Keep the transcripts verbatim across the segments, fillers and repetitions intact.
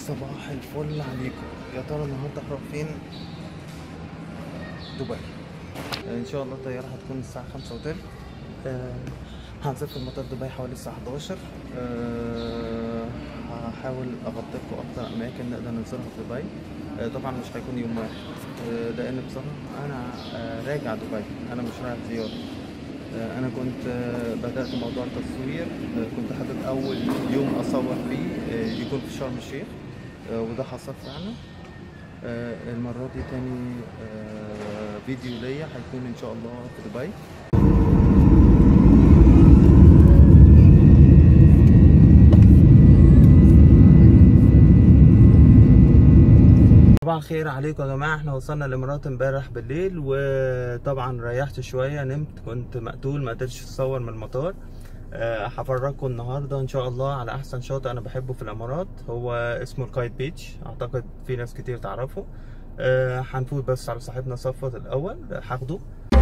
صباح الفل عليكم. يا ترى النهارده هروح فين؟ دبي. ان شاء الله الطياره هتكون الساعه خمسة وتلت. أه هنزل في مطار دبي حوالي الساعه حداشر. أه هحاول اغطي لكم اكتر اماكن نقدر ننزلها في دبي. أه طبعا مش هيكون يوم واحد، أه لان بصراحه انا أه راجع دبي، انا مش رايح زياره. أه انا كنت أه بدات موضوع التصوير. أه كنت حابب اول يوم اصور فيه أه يكون في شرم الشيخ، أه وده حصل فعلا. آه المرة دي تاني آه فيديو ليا هيكون ان شاء الله في دبي. طبعا خير عليكم يا جماعة، احنا وصلنا الامارات امبارح بالليل، وطبعا ريحت شوية، نمت، كنت مقتول ما قدرتش اتصور من المطار. أه هفرجكم النهارده ان شاء الله على احسن شاطئ انا بحبه في الامارات، هو اسمه الكايت بيتش، اعتقد في ناس كتير تعرفه. أه هنفوت بس على صاحبنا صفوت الاول هاخده.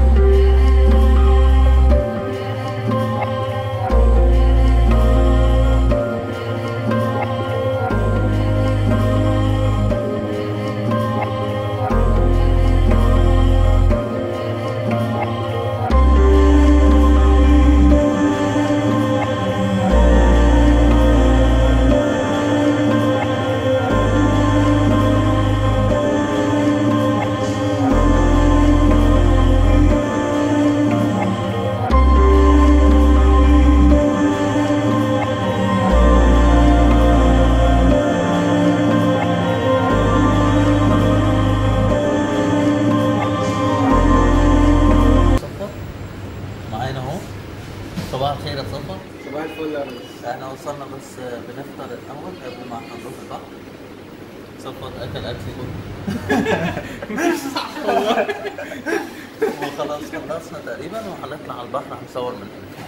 صباح الخير يا صفا. صباح الفل يا ريس. احنا وصلنا بس بنفطر الاول قبل ما نروح البحر. صفا اكل اكل كله مش صح والله. وخلاص خلصنا تقريبا وهنطلع على البحر هنصور من هنا.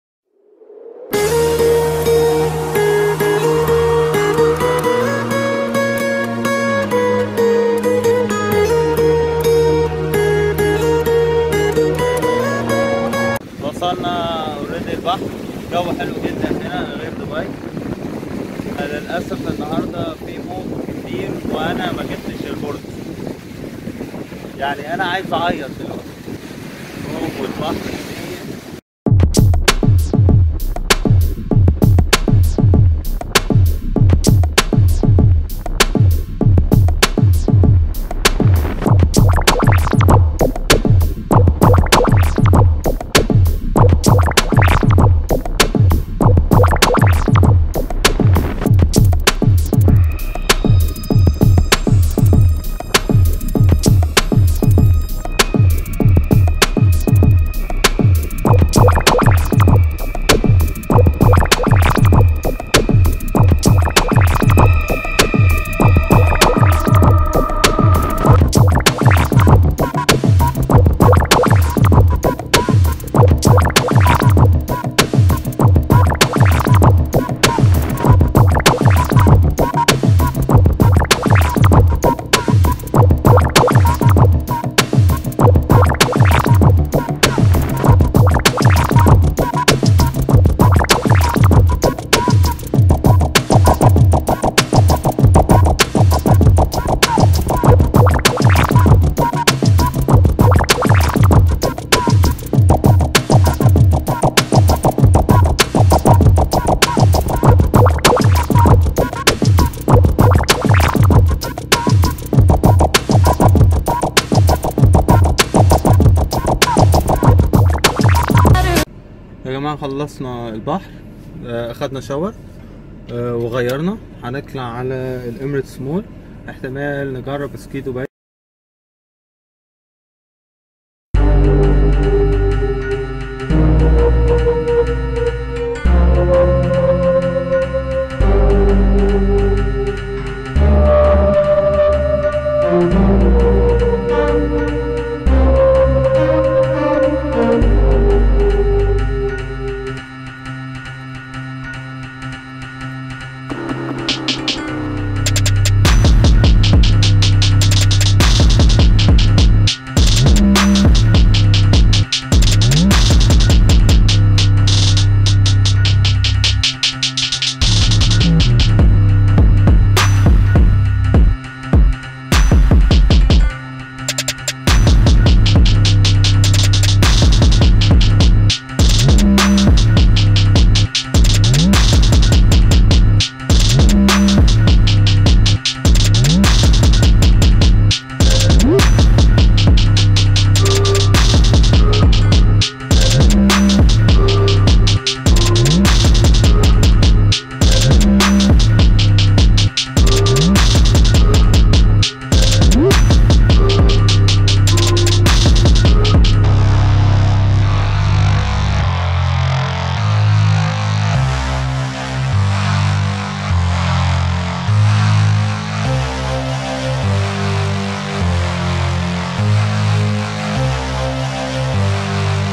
وصلنا اوريدي البحر، جو حلو جدا هنا غير دبي. للاسف النهارده في موج كتير وانا ما جبتش البورد، يعني انا عايز اعيط دلوقتي. موج والبحر كتير. يا جماعة خلصنا البحر، اخدنا شاور وغيرنا، هنطلع على الاميريتس مول، احتمال نجرب سكي دبي.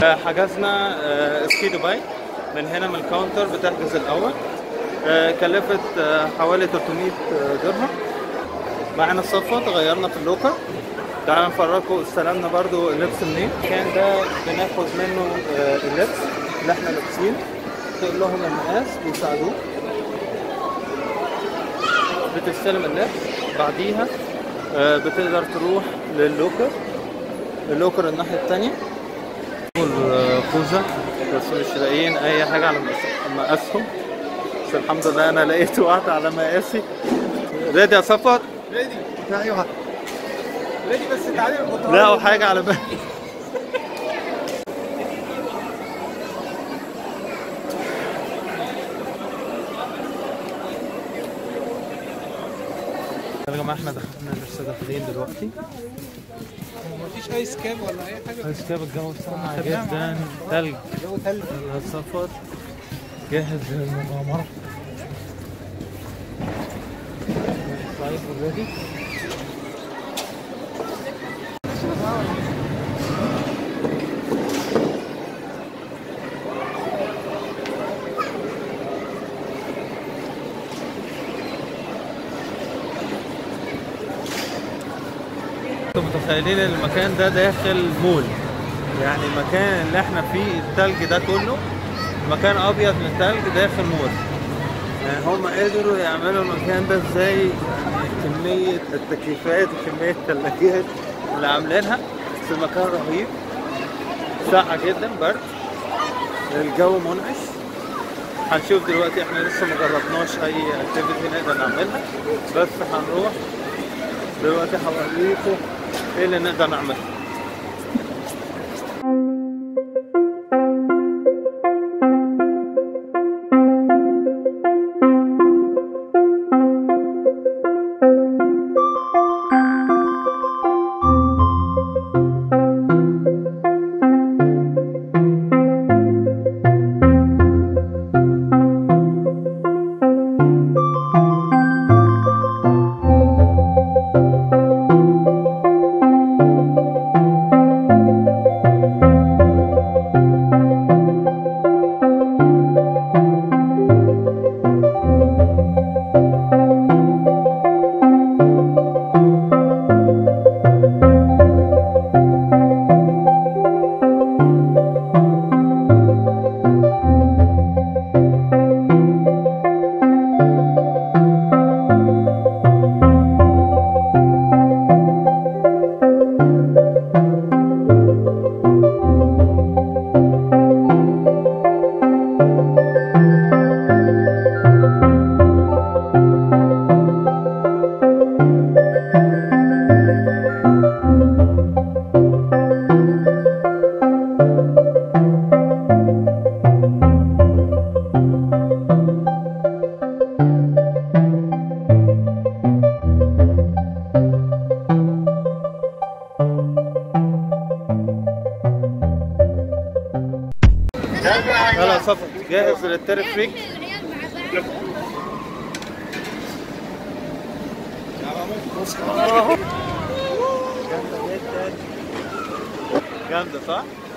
آه، حجزنا آه، سكي دبي. من هنا من الكاونتر بتحجز الاول. آه، كلفت آه، حوالي تلتمية درهم. معنا الصفة غيرنا في اللوكر. تعالوا نفرجكم استلمنا برضو اللبس منين. كان ده بناخد منه آه، اللبس اللي احنا لابسينه، تقول لهم المقاس بيساعدوك، بتستلم اللبس. بعديها آه، بتقدر تروح لللوكر. اللوكر الناحية التانية والخوذة، بس مش لاقيين أي حاجة على مقاسهم، بس الحمد لله أنا لقيت واحدة على مقاسي. ريدي يا صفر؟ ريدي أيوه ريدي، بس تعالى لا حاجة على بالي. يا جماعة احنا دخلنا لسه داخلين دلوقتي. مفيش ايس كاب ولا اي حاجه؟ بس كده الجو ساقع جدا، ثلج. الجو تلج. السفر جاهز للمغامرة. طيب اوريدي. انتوا متخيلين المكان ده داخل مول؟ يعني المكان اللي احنا فيه التلج ده كله مكان ابيض من التلج داخل مول. يعني هم قدروا يعملوا المكان ده ازاي؟ يعني كمية التكييفات وكمية الثلاجات اللي عاملينها، بس المكان رهيب. ساقع جدا، برد، الجو منعش. هنشوف دلوقتي، احنا لسه مجربناش اي اكتيفيتي نقدر نعملها، بس هنروح دلوقتي هوريكم ايه اللي نقدر نعمله. يلا صفر جاهز للترفريك. جامدة جدا، جامدة صح؟